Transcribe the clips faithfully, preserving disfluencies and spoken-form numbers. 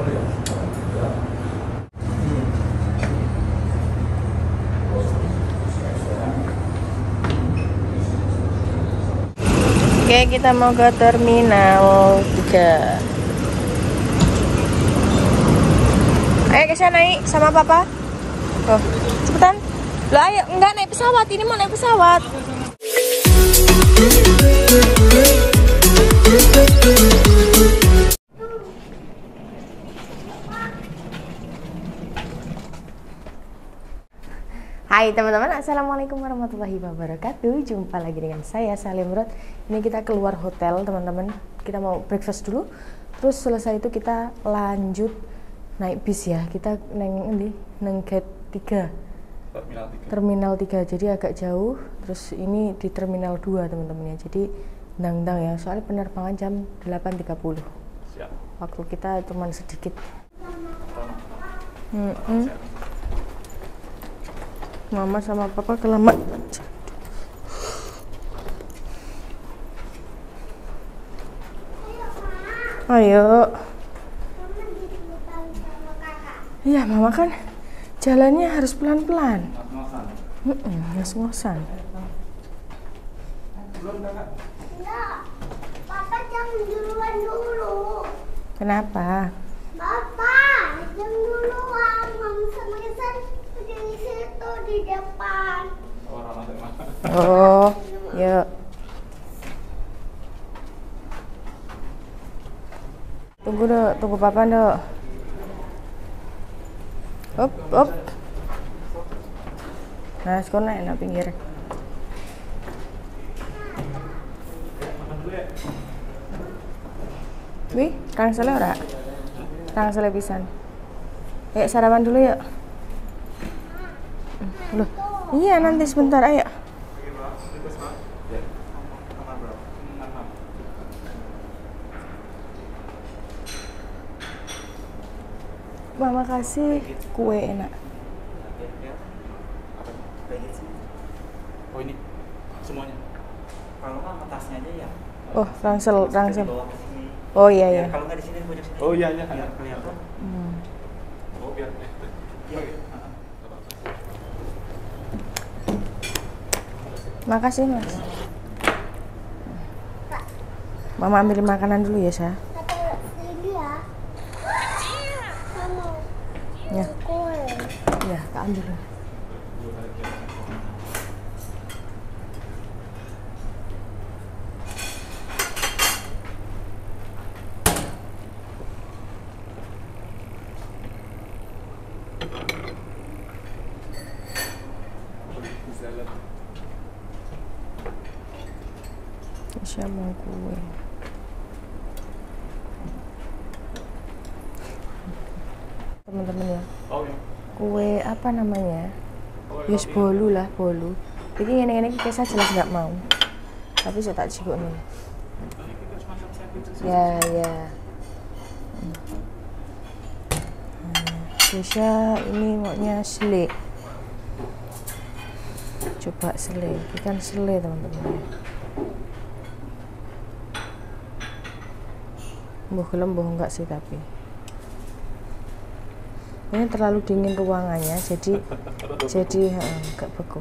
Oke, kita mau ke terminal tiga. Ayo ke sana naik sama papa. Tuh, cepetan. Lah ayo, enggak naik pesawat, ini mau naik pesawat. Hai teman-teman, assalamualaikum warahmatullahi wabarakatuh. Jumpa lagi dengan saya Salim Rod. Ini kita keluar hotel teman-teman. Kita mau breakfast dulu. Terus selesai itu kita lanjut naik bis ya. Kita neng ini neng gate tiga. Terminal tiga. Terminal tiga. Jadi agak jauh. Terus ini di terminal dua teman-teman ya. Jadi dang-dang ya. Soalnya penerbangan jam delapan tiga puluh. Siap. Waktu kita cuma sedikit. Hmm -hmm. Mama sama papa kelamaan. Ayo. Iya, mama kan jalannya harus pelan-pelan. Ngos-ngosan. Enggak, papa jangan duluan dulu. Kenapa? Papa, jangan duluan. Mama sama Kesan di situ di depan. Oh, yuk. Tunggu dong, tunggu papa dong. Up, up. Nah, sekolah naik na pinggir. Wih, rangsele ora? Rangsele pisan. Ayo sarapan dulu yuk. Loh, iya nanti sebentar, ayo. Mama kasih kue enak. Oh ini semuanya. Kalau nggak tasnya aja ya. Oh rangsel, rangsel. Oh iya iya. Kalau nggak di sini pojok sini. Oh iya iya. Biar kelihatan. Hmm. Oh biar. Makasih mas. Mama ambil makanan dulu ya sa. Kata sini ya. Kamu. Ya. Kue. Ya, tak ambil. Saya mau kue. Teman-teman ya. Oh ya. Kue apa namanya? Yus bolu lah, bolu. Jadi ini ini kita jelas nggak mau. Tapi saya tak cikuk nih. Ya ya. Hmm. Kesha ini maunya sele. Coba sele, ikan sele teman-teman. Mbuh gelem mbuh enggak sih tapi ini terlalu dingin ruangannya jadi jadi enggak beku.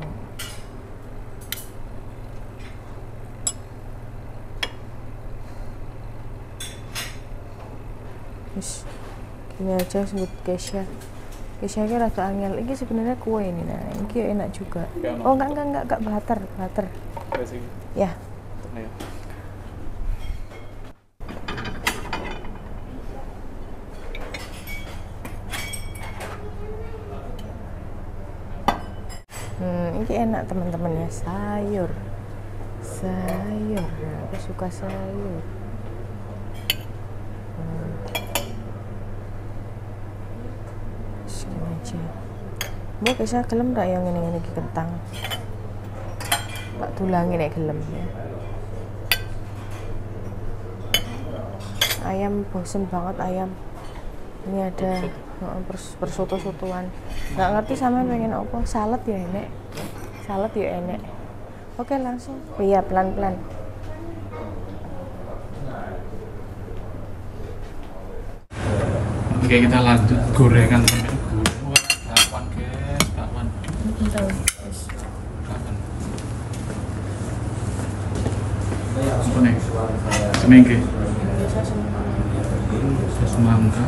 Terus gini aja sebut Kesha. Kesha ini rada angel. Ini sebenarnya kue ini nah ini enak juga. Oh enggak enggak enggak enggak butter butter. Ya. Hmm, ini enak teman-teman ya, sayur sayur, nah, aku suka sayur. hmm. Segini aja mau kisah gelem tak yang ini-ini kentang tak tulangi nek gelem ya. Ayam bosen banget ayam ini ada persoto-sotoan nggak ngerti sama pengen apa salad ya enek salad ya enek. Oke langsung oh iya pelan-pelan. Oke, kita lanjut gorengan sampai gurih. Wah, bakwan guys, bakwan. Bakwan. Apa nih? Semangka. Semangka.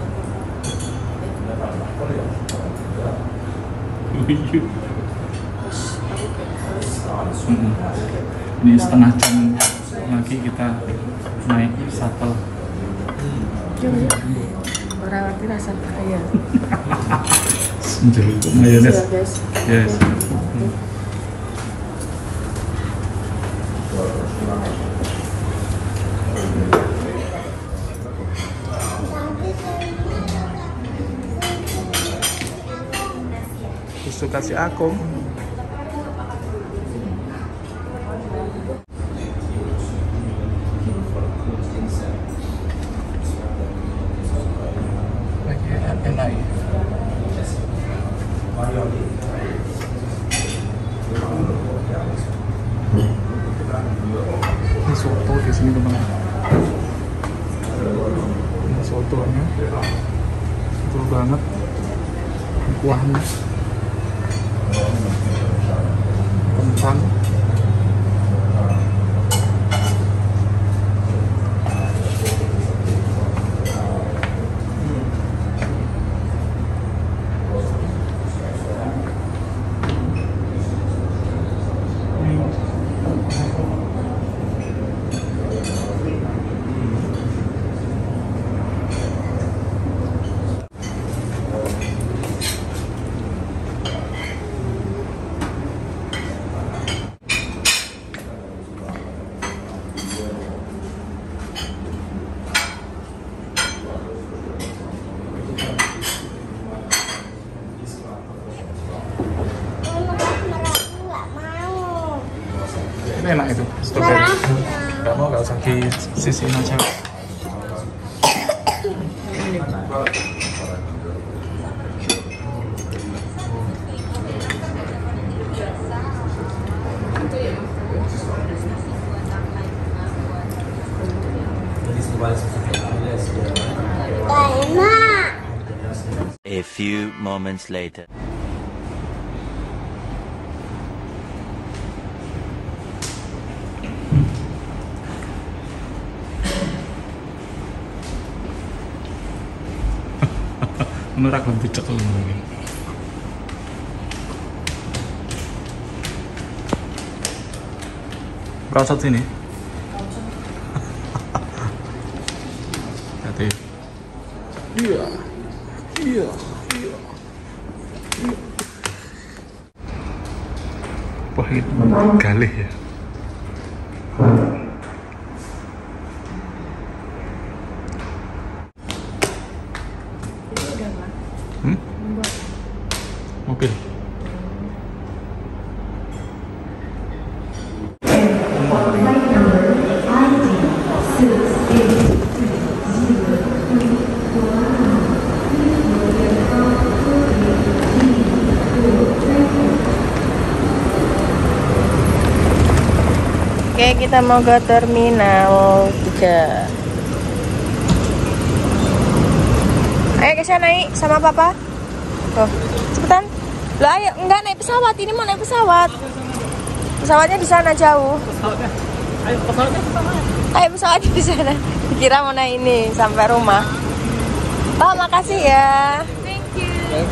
Hmm. Ini setengah jam lagi kita naik shuttle. Orang ngerti rasa kaya. Jadi mayones. Yes. Hmm. Terus kasih aku. Enak ya. Ini soto di sini teman-teman. Ini sotonya betul banget. Kuahnya kentang. Enak itu strawberry. Gak mau, gak usah di sisiin aja. Enak. A few moments later. Merak lebih cekel mungkin. Kausat sini. Hati. Iya. Iya. Iya. Pahit galih ya. Hmm? Mobil. Oke, kita mau ke terminal tiga. Ayo ke sana naik sama papa. Tuh, cepetan. Lah ayo, enggak naik pesawat, ini mau naik pesawat. Pesawatnya di sana jauh. Ayo pesawatnya ke sana. Ayo pesawatnya di sana. Kira mau naik ini sampai rumah. Pak, makasih ya. Thank you.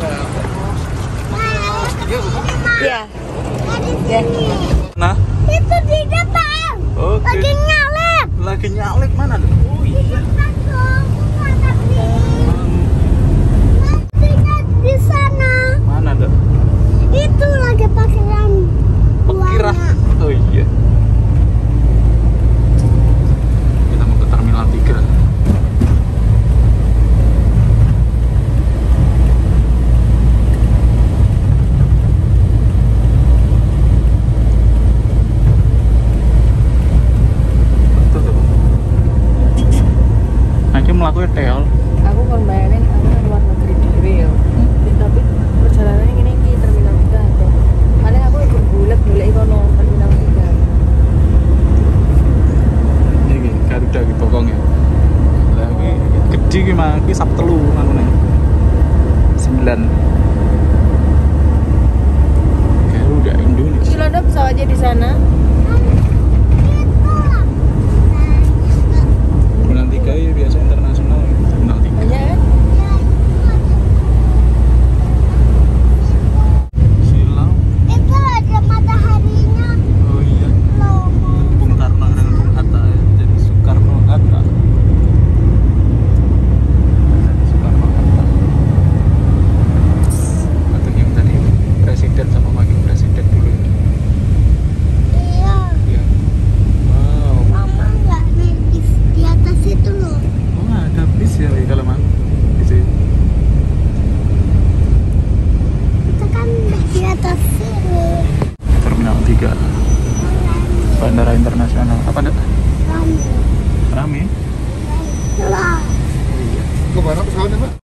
Iya. Ya. Nah, Itu di depan. oke. Lagi nyalip. Lagi nyalip mana tuh? Oh Di iya. depan dong. Nantinya di sana. Mana tuh? Itu lagi parkiran. Kira. Buahnya. Oh iya. Kita mau ke terminal tiga. Melakukan teol. Aku kon bayarin aku nang luar negeri dhewe yo. Tapi perjalanan ini iki terminal tiga atau paling aku ikut bulet golek kono terminal tiga. Ini Garuda gitu pokoknya. Lah Gede ki mah, ki Sabtu telu ngene. sembilan. Garuda Indonesia. Cilodok pesawatnya di sana. Terminal tiga ya biasa internasional. Terminal tiga. Banyak kan? Silau. Itu ada mataharinya. Oh iya. Loh. Bung Karno dengan Bung Hatta ya. Jadi Soekarno Hatta. Jadi Soekarno Hatta. Atau yang tadi presiden sama wakil presiden dulu. Iya. Iya. Wow. Mama nggak naik di, di atas itu loh. Oh ada bis ya Wi, kalau mah di sini. Kita kan udah di atas sini. Terminal tiga Bandara Internasional. Apa dah? Rame. Rame. Lah. Ke mana pesawatnya, Pak?